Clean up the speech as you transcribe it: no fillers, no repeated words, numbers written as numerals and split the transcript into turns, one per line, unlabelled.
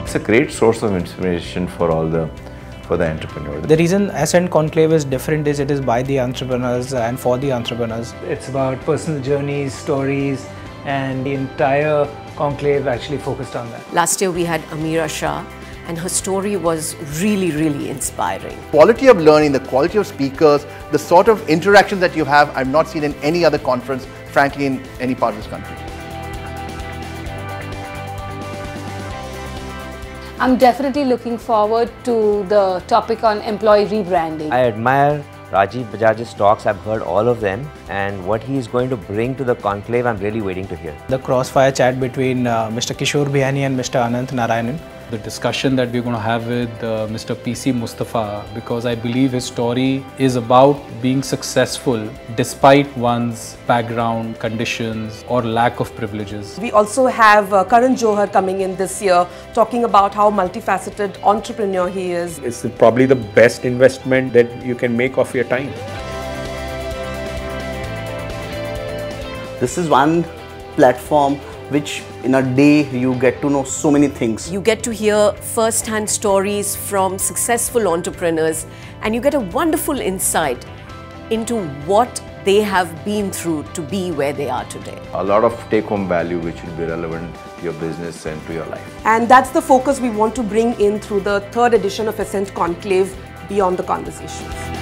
it's a great source of inspiration for the entrepreneur.
The reason ASCENT Conclave is different is it is by the entrepreneurs and for the entrepreneurs.
It's about personal journeys, stories, and the entire conclave actually focused on that.
Last year we had Amira Shah, and her story was really, really inspiring.
Quality of learning, the quality of speakers, the sort of interactions that you have, I've not seen in any other conference, frankly, in any part of this country.
I'm definitely looking forward to the topic on employee rebranding.
I admire Rajiv Bajaj's talks. I've heard all of them, and what he is going to bring to the conclave, I'm really waiting to hear.
The crossfire chat between Mr. Kishore Bihani and Mr. Anant Narayanan.
The discussion that we're going to have with Mr. PC Mustafa, because I believe his story is about being successful despite one's background, conditions or lack of privileges.
We also have Karan Johar coming in this year, talking about how multifaceted entrepreneur he is.
It's probably the best investment that you can make of your time.
This is one platform which in a day you get to know so many things.
You get to hear first-hand stories from successful entrepreneurs, and you get a wonderful insight into what they have been through to be where they are today.
A lot of take-home value which will be relevant to your business and to your life.
And that's the focus we want to bring in through the third edition of ASCENT Conclave, Beyond the Conversations.